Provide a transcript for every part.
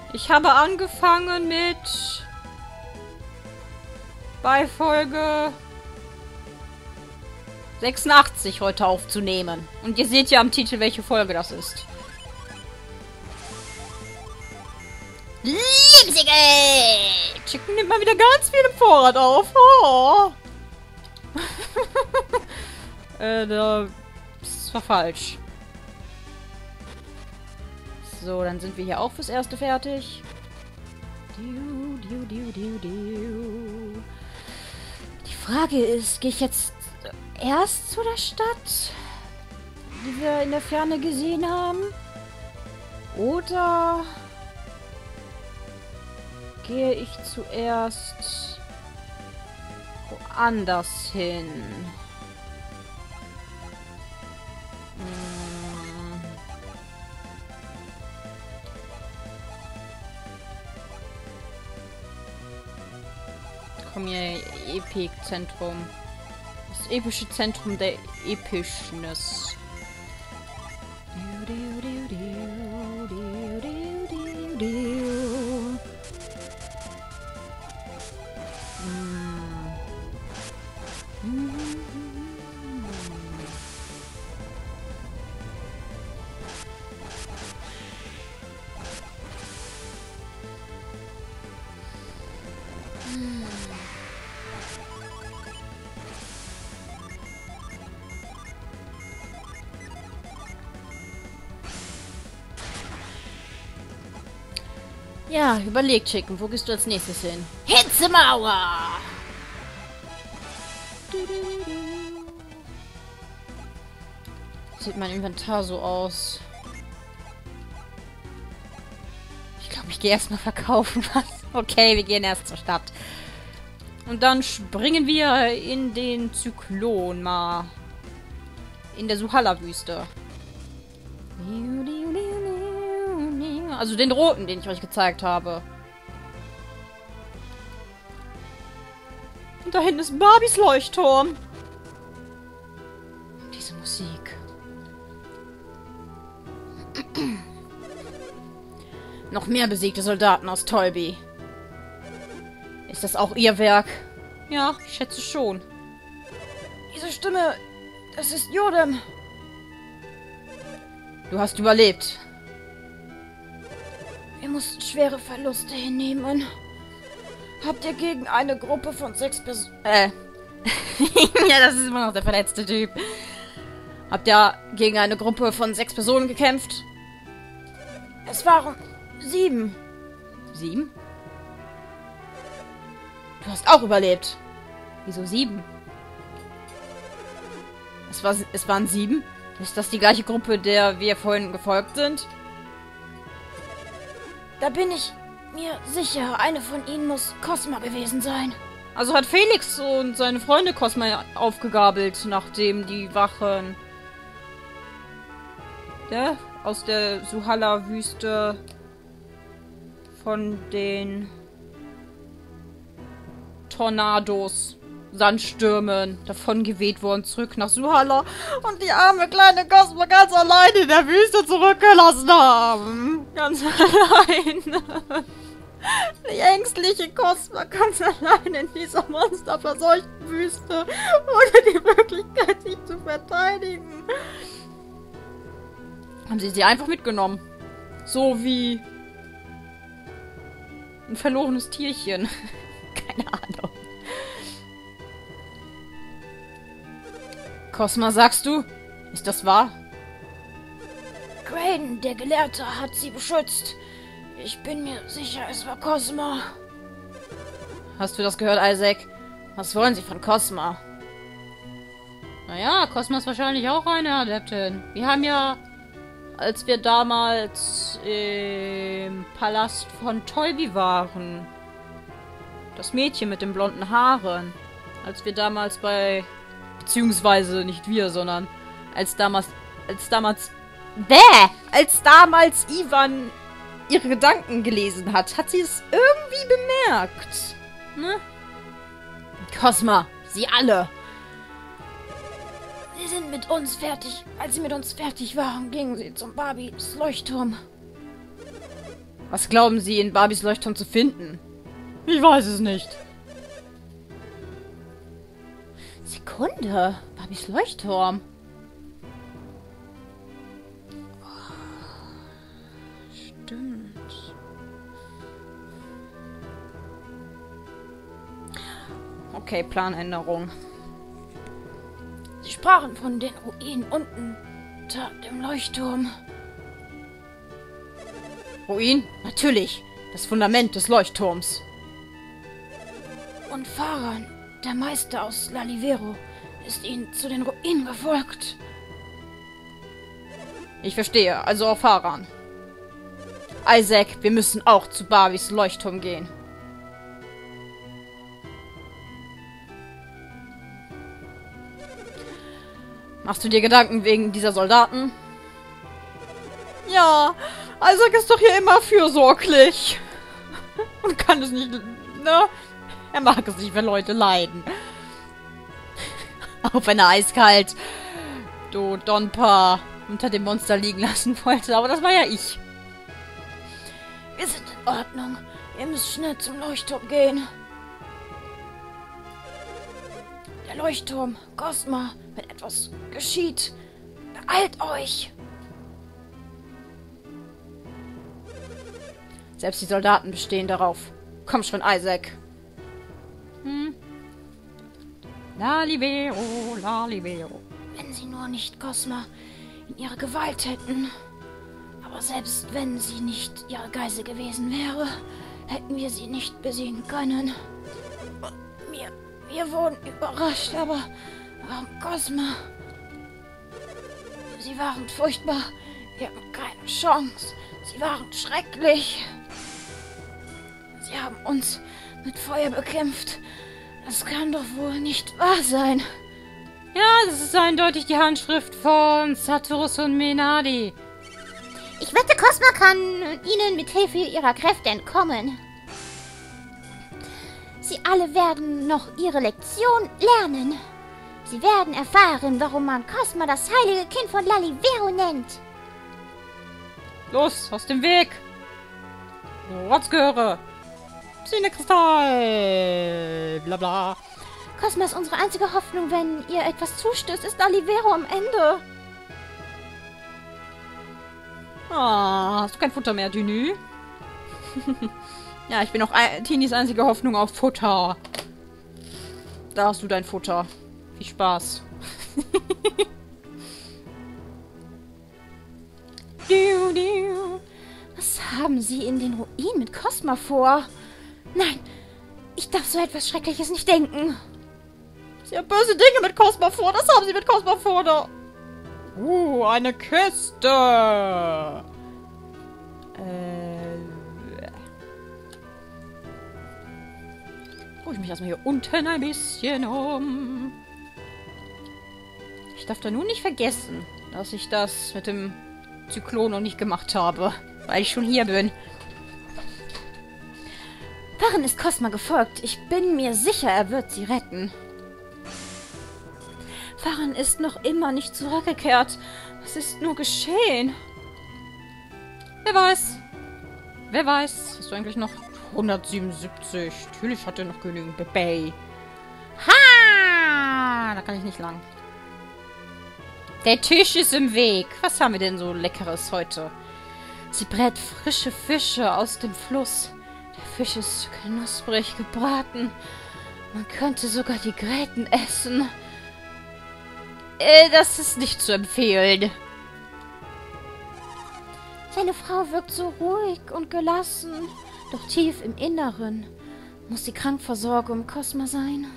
Ich habe angefangen mit bei Folge 86 heute aufzunehmen. Und ihr seht ja am Titel, welche Folge das ist. Liebsige! Chicken nimmt mal wieder ganz viel im Vorrat auf. Oh. Das war falsch. So, dann sind wir hier auch fürs Erste fertig. Die Frage ist, gehe ich jetzt erst zu der Stadt, die wir in der Ferne gesehen haben? Oder gehe ich zuerst woanders hin? Komm hier, Epik-Zentrum. Das epische Zentrum der Epischness. Ja, überleg, Chicken. Wo gehst du als nächstes hin? Hitzemauer! Sieht mein Inventar so aus. Ich glaube, ich gehe erstmal verkaufen was. Okay, wir gehen erst zur Stadt. Und dann springen wir in den Zyklon mal. In der Suhala-Wüste. Also den roten, den ich euch gezeigt habe. Und da hinten ist Barbies Leuchtturm. Diese Musik. Noch mehr besiegte Soldaten aus Tolby. Ist das auch ihr Werk? Ja, ich schätze schon. Diese Stimme, das ist Jodem. Du hast überlebt. Wir mussten schwere Verluste hinnehmen. Habt ihr gegen eine Gruppe von 6 Personen... ja, das ist immer noch der verletzte Typ. Habt ihr gegen eine Gruppe von 6 Personen gekämpft? Es waren 7. 7? Du hast auch überlebt. Wieso 7? Es waren 7? Ist das die gleiche Gruppe, der wir vorhin gefolgt sind? Da bin ich mir sicher. Eine von ihnen muss Cosma gewesen sein. Also hat Felix und seine Freunde Cosma aufgegabelt, nachdem die Wachen aus der Suhala-Wüste von den Tornados, Sandstürmen davon geweht wurden, zurück nach Suhala und die arme kleine Cosma ganz allein in der Wüste zurückgelassen haben. Ganz allein. Die ängstliche Cosma ganz allein in dieser monsterverseuchten Wüste, ohne die Möglichkeit, sich zu verteidigen. Haben sie einfach mitgenommen. So wie ein verlorenes Tierchen. Keine Ahnung. Cosma, sagst du? Ist das wahr? Crane, der Gelehrte, hat sie beschützt. Ich bin mir sicher, es war Cosma. Hast du das gehört, Isaac? Was wollen sie von Cosma? Naja, Cosma ist wahrscheinlich auch eine Adeptin. Wir haben ja, als wir damals im Palast von Tolby waren, das Mädchen mit den blonden Haaren, als wir damals beziehungsweise nicht wir, sondern als damals Ivan ihre Gedanken gelesen hat sie es irgendwie bemerkt. Ne? Cosma, sie alle. Sie sind mit uns fertig. Als sie mit uns fertig waren, gingen sie zum Barbies Leuchtturm. Was glauben Sie, in Barbies Leuchtturm zu finden? Ich weiß es nicht. Sekunde. Barbies Leuchtturm. Stimmt. Okay, Planänderung. Sie sprachen von den Ruinen unten unter dem Leuchtturm. Ruin? Natürlich. Das Fundament des Leuchtturms. Und Faran, der Meister aus Lalivero, ist ihnen zu den Ruinen gefolgt. Ich verstehe, also auch Faran. Isaac, wir müssen auch zu Barbies Leuchtturm gehen. Machst du dir Gedanken wegen dieser Soldaten? Ja, Isaac ist doch hier immer fürsorglich. Und kann es nicht, ne? Er mag es nicht, wenn Leute leiden. Auch wenn er eiskalt Donpa unter dem Monster liegen lassen wollte. Aber das war ja ich. Wir sind in Ordnung. Wir müssen schnell zum Leuchtturm gehen. Der Leuchtturm. Cosma, wenn etwas geschieht, beeilt euch. Selbst die Soldaten bestehen darauf. Komm schon, Isaac. Lalivero, Lalivero. Wenn sie nur nicht Cosma in ihrer Gewalt hätten. Aber selbst wenn sie nicht ihre Geisel gewesen wäre, hätten wir sie nicht besiegen können. Wir wurden überrascht, aber Cosma... Sie waren furchtbar. Wir hatten keine Chance. Sie waren schrecklich. Sie haben uns mit Feuer bekämpft. Das kann doch wohl nicht wahr sein. Ja, das ist eindeutig die Handschrift von Saturus und Menadi. Ich wette, Cosma kann ihnen mit Hilfe ihrer Kräfte entkommen. Sie alle werden noch ihre Lektion lernen. Sie werden erfahren, warum man Cosma das heilige Kind von Lalivero nennt. Los, aus dem Weg! Rotzgehöre! Sinnekristall! Blabla. Cosma ist unsere einzige Hoffnung. Wenn ihr etwas zustößt, ist Lalivero am Ende. Ah, hast du kein Futter mehr, Dünü? Ja, ich bin auch Tinis einzige Hoffnung auf Futter. Da hast du dein Futter. Viel Spaß. Was haben sie in den Ruinen mit Cosma vor? Nein, ich darf so etwas Schreckliches nicht denken. Sie haben böse Dinge mit Cosma vor. Das haben sie mit Cosma vor. Da. Eine Kiste. Guck ich mich erstmal hier unten ein bisschen um. Ich darf da nur nicht vergessen, dass ich das mit dem Zyklon noch nicht gemacht habe. Weil ich schon hier bin. Faran ist Cosma gefolgt. Ich bin mir sicher, er wird sie retten. Faran ist noch immer nicht zurückgekehrt. Was ist nur geschehen? Wer weiß? Wer weiß? Hast du eigentlich noch 177? Natürlich hat er noch genügend Baby. Ha! Da kann ich nicht lang. Der Tisch ist im Weg. Was haben wir denn so Leckeres heute? Sie brät frische Fische aus dem Fluss. Der Fisch ist knusprig gebraten. Man könnte sogar die Gräten essen. Das ist nicht zu empfehlen. Seine Frau wirkt so ruhig und gelassen. Doch tief im Inneren muss die Krankversorgung Cosma sein.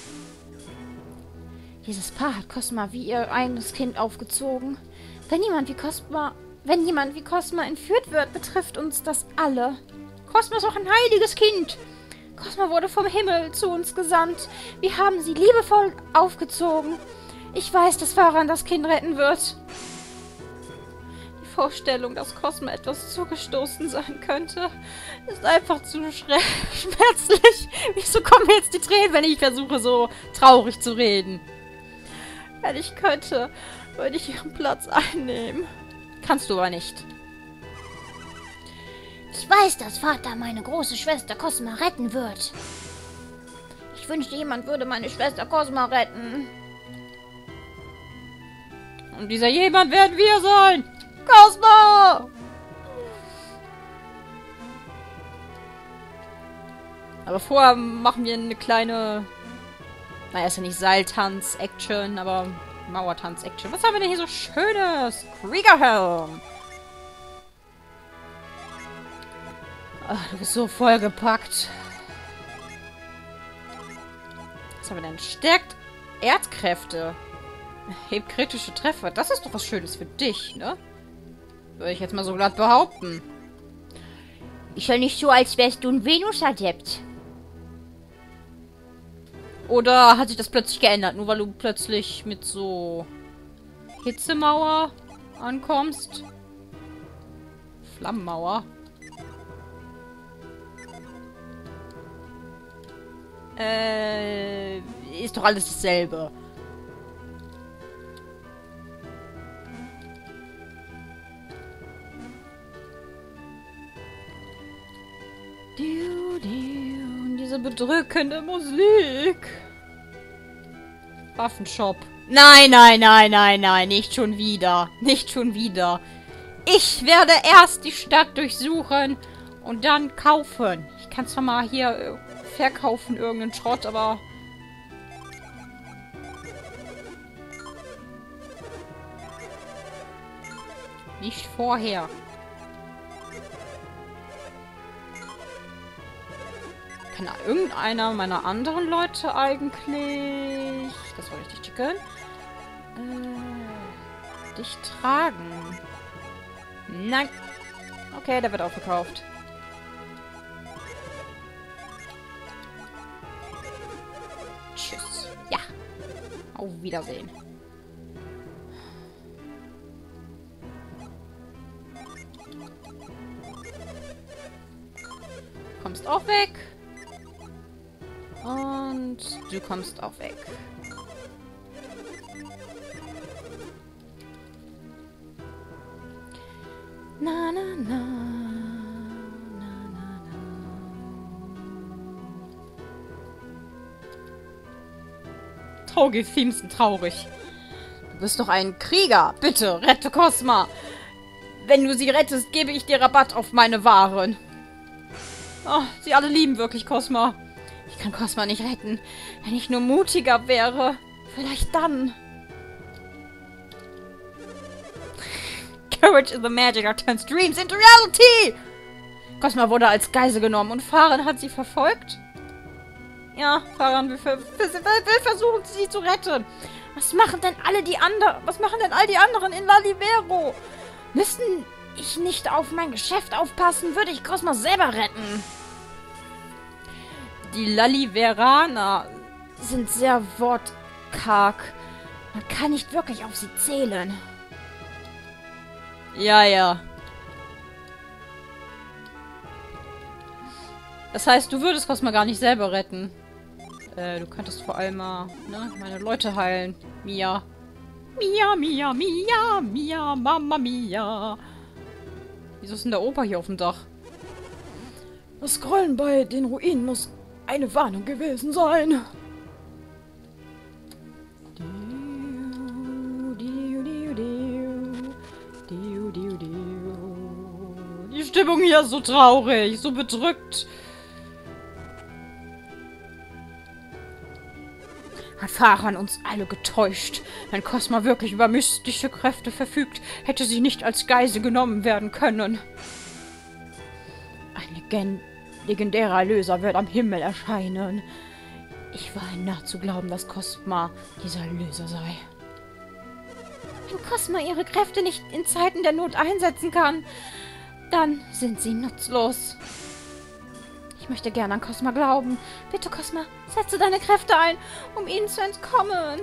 Dieses Paar hat Cosma wie ihr eigenes Kind aufgezogen. Wenn jemand wie Cosma entführt wird, betrifft uns das alle. Cosma ist auch ein heiliges Kind. Cosma wurde vom Himmel zu uns gesandt. Wir haben sie liebevoll aufgezogen. Ich weiß, dass Faran das Kind retten wird. Die Vorstellung, dass Cosma etwas zugestoßen sein könnte, ist einfach zu schmerzlich. Wieso kommen mir jetzt die Tränen, wenn ich versuche, so traurig zu reden? Wenn ich könnte, würde ich ihren Platz einnehmen. Kannst du aber nicht. Ich weiß, dass Vater meine große Schwester Cosma retten wird. Ich wünschte, jemand würde meine Schwester Cosma retten. Und dieser jemand werden wir sein! Cosma! Aber vorher machen wir eine kleine... Naja, ist ja nicht Seiltanz-Action, aber Mauertanz-Action. Was haben wir denn hier so Schönes? Kriegerhelm! Ach, du bist so vollgepackt. Was haben wir denn? Stärkt Erdkräfte. Hebt kritische Treffer. Das ist doch was Schönes für dich, ne? Würde ich jetzt mal so glatt behaupten. Ist ja nicht so, als wärst du ein Venus-Adept. Oder hat sich das plötzlich geändert? Nur weil du plötzlich mit so Hitzemauer ankommst? Flammenmauer? Ist doch alles dasselbe. Diese bedrückende Musik. Waffenshop. Nein, nein, nein, nein, nein. Nicht schon wieder. Nicht schon wieder. Ich werde erst die Stadt durchsuchen und dann kaufen. Ich kann zwar mal hier verkaufen irgendeinen Schrott, aber... Nicht vorher. Kann irgendeiner meiner anderen Leute eigentlich... Das war richtig chicken. Dich tragen. Nein. Okay, der wird auch verkauft. Tschüss. Ja. Auf Wiedersehen. Kommst auch weg. Und du kommst auch weg. Na, na, na. Na, na, na. Togi Thiemsen traurig. Du bist doch ein Krieger. Bitte, rette Cosma. Wenn du sie rettest, gebe ich dir Rabatt auf meine Waren. Oh, sie alle lieben wirklich Cosma. Ich kann Cosma nicht retten. Wenn ich nur mutiger wäre. Vielleicht dann. Courage is the magic that turns dreams into reality! Cosma wurde als Geisel genommen und Farhan hat sie verfolgt? Ja, Farhan will versuchen, sie zu retten. Was machen denn all die anderen in Lalivero? Müssten ich nicht auf mein Geschäft aufpassen, würde ich Cosma selber retten. Die Laliveraner sind sehr wortkarg. Man kann nicht wirklich auf sie zählen. Ja, ja. Das heißt, du würdest Cosma gar nicht selber retten. Du könntest vor allem mal, ne, meine Leute heilen. Mia. Mia, Mia, Mia, Mia, Mama Mia. Wieso ist denn der Opa hier auf dem Dach? Das Scrollen bei den Ruinen muss eine Warnung gewesen sein. Die Stimmung hier ist so traurig, so bedrückt. Hat Farhan uns alle getäuscht. Wenn Cosma wirklich über mystische Kräfte verfügt, hätte sie nicht als Geisel genommen werden können. Ein legendärer Erlöser wird am Himmel erscheinen. Ich war nah zu glauben, dass Cosma dieser Erlöser sei. Wenn Cosma ihre Kräfte nicht in Zeiten der Not einsetzen kann, dann sind sie nutzlos. Ich möchte gerne an Cosma glauben. Bitte, Cosma, setze deine Kräfte ein, um ihnen zu entkommen.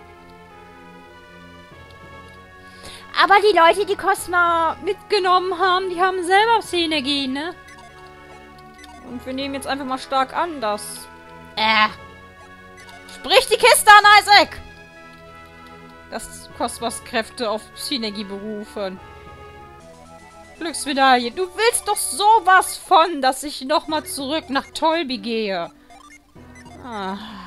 Aber die Leute, die Cosma mitgenommen haben, die haben selber Psynergie, ne? Und wir nehmen jetzt einfach mal stark an, dass... Sprich die Kiste an, Isaac! Dass Cosmas Kräfte auf Psynergie berufen. Glücksmedaille, du willst doch sowas von, dass ich nochmal zurück nach Tolby gehe. Ah.